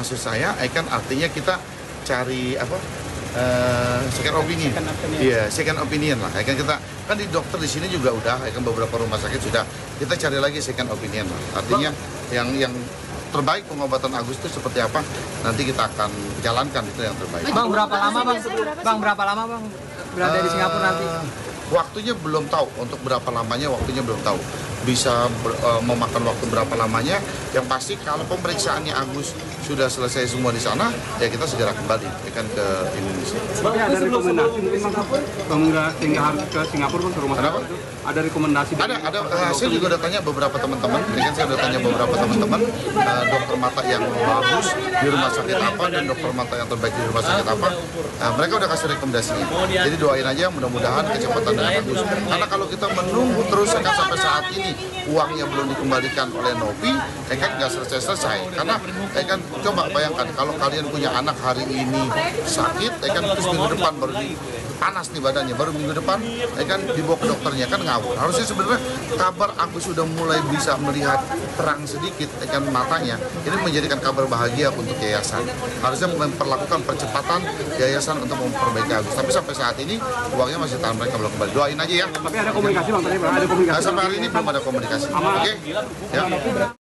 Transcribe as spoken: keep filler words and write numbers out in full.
maksud saya, eh kan artinya kita cari apa? Uh, second opinion. Iya, yeah, second opinion lah. Ya kan kita kan di dokter di sini juga udah, ya kan beberapa rumah sakit sudah. Kita cari lagi second opinion lah. Artinya yang yang terbaik pengobatan Agus itu seperti apa? Nanti kita akan jalankan itu yang terbaik. Bang, berapa lama bang? Bang, berapa lama bang berada di Singapura nanti? Waktunya belum tahu, untuk berapa lamanya waktunya belum tahu. Bisa ber, uh, memakan waktu berapa lamanya. Yang pasti kalau pemeriksaannya Agus sudah selesai semua di sana, ya kita segera kembali ya kan ke Indonesia. Tapi ada rekomendasi mungkin bang, nggak tinggal harus ke Singapura kan, ke rumah sakit itu? Ada rekomendasi? Ada, ada. Uh, saya juga udah tanya beberapa teman-teman, ya kan saya udah tanya beberapa teman-teman uh, dokter mata yang bagus di rumah sakit apa dan dokter mata yang terbaik di rumah sakit apa. Uh, mereka udah kasih rekomendasinya. Jadi doain aja mudah-mudahan kecepatan dan bagus. Karena kalau kita menunggu terus ya kan sampai saat ini uangnya belum dikembalikan oleh Novi, ya kan nggak selesai-selesai. Karena ya kan coba bayangkan kalau kalian punya anak hari ini sakit, ya kan terus minggu depan baru di panas nih badannya, baru minggu depan ya kan dibawa ke dokternya, kan ngawur. Harusnya sebenarnya kabar Agus sudah mulai bisa melihat terang sedikit ya kan matanya, ini menjadikan kabar bahagia untuk yayasan. Harusnya memperlakukan percepatan yayasan untuk memperbaiki Agus. Tapi sampai saat ini uangnya masih tangan mereka belum kembali. Doain aja ya. Tapi ada komunikasi bang tadi bang, ada komunikasi. Nah, sampai hari ini belum ada komunikasi. Oke? Okay? Ya.